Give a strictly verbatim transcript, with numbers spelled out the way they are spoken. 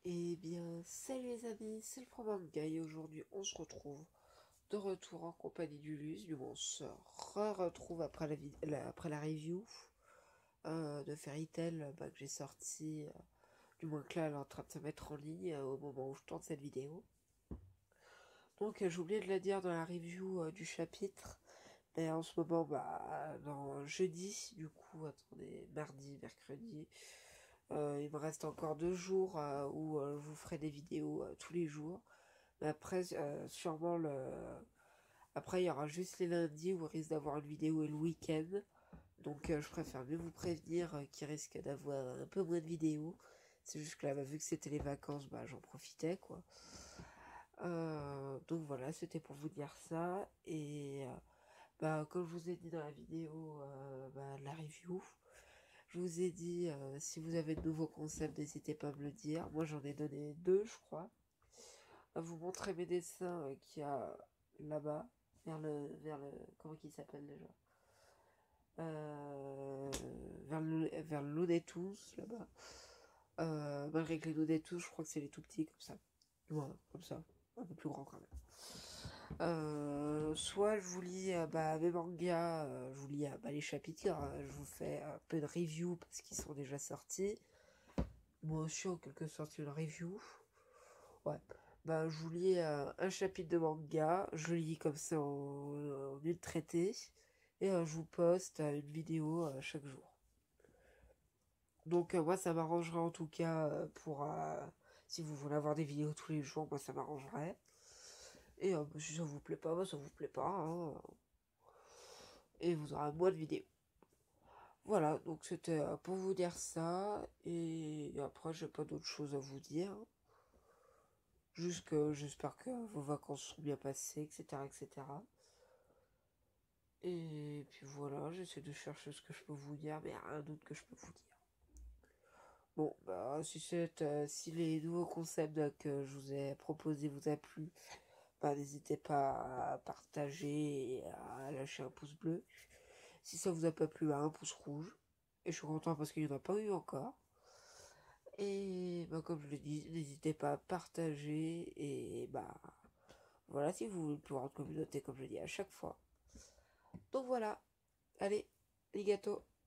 Eh bien, salut les amis, c'est le Promanga et aujourd'hui on se retrouve de retour en compagnie d'Ulysse. Du moins, on se re-retrouve après la, vid- la- après la review euh, de Fairy Tail bah, que j'ai sorti, euh, du moins que là elle est en train de se mettre en ligne euh, au moment où je tourne cette vidéo. Donc, euh, j'ai oublié de la dire dans la review euh, du chapitre, mais en ce moment, bah, dans jeudi, du coup, attendez, mardi, mercredi. Euh, il me reste encore deux jours euh, où euh, je vous ferai des vidéos euh, tous les jours. Mais après, euh, sûrement le. Après, il y aura juste les lundis où il risque d'avoir une vidéo et le week-end. Donc, euh, je préfère mieux vous prévenir euh, qu'il risque d'avoir un peu moins de vidéos. C'est juste que là, bah, vu que c'était les vacances, bah, j'en profitais, quoi. Euh, donc voilà, c'était pour vous dire ça. Et euh, bah, comme je vous ai dit dans la vidéo, euh, bah, la review, je vous ai dit, euh, si vous avez de nouveaux concepts, n'hésitez pas à me le dire. Moi, j'en ai donné deux, je crois. À vous montrer mes dessins euh, qu'il y a là-bas, vers le, vers le, comment il s'appelle déjà euh, vers le, vers le Looney Tunes, là-bas. Euh, malgré que les Looney Tunes, je crois que c'est les tout petits, comme ça. Voilà, comme ça. Un peu plus grand quand même. Euh, soit je vous lis euh, bah, mes mangas, euh, je vous lis euh, bah, les chapitres, euh, je vous fais un peu de review parce qu'ils sont déjà sortis. Moi aussi, en quelque sorte, une review. Ouais. Bah, je vous lis euh, un chapitre de manga, je lis comme ça en, en une traitée, et euh, je vous poste euh, une vidéo euh, chaque jour. Donc, euh, moi, ça m'arrangerait en tout cas euh, pour. Euh, si vous voulez avoir des vidéos tous les jours, moi, ça m'arrangerait. Et euh, si ça vous plaît pas, bah, ça vous plaît pas. Hein. Et vous aurez moins de vidéos. Voilà, donc c'était euh, pour vous dire ça. Et après, j'ai pas d'autre chose à vous dire. Juste que j'espère que vos vacances sont bien passées, et cetera, et cetera. Et puis voilà, j'essaie de chercher ce que je peux vous dire, mais rien d'autre que je peux vous dire. Bon, bah, si, c'est, euh, si les nouveaux concepts euh, que je vous ai proposés vous a plu, bah, n'hésitez pas à partager et à lâcher un pouce bleu. Si ça vous a pas plu, bah, un pouce rouge. Et je suis content parce qu'il n'y en a pas eu encore. Et bah, comme je l'ai dit, n'hésitez pas à partager. Et bah, voilà, si vous voulez une plus grande communauté, comme je l'ai dit à chaque fois. Donc voilà, allez, les gâteaux.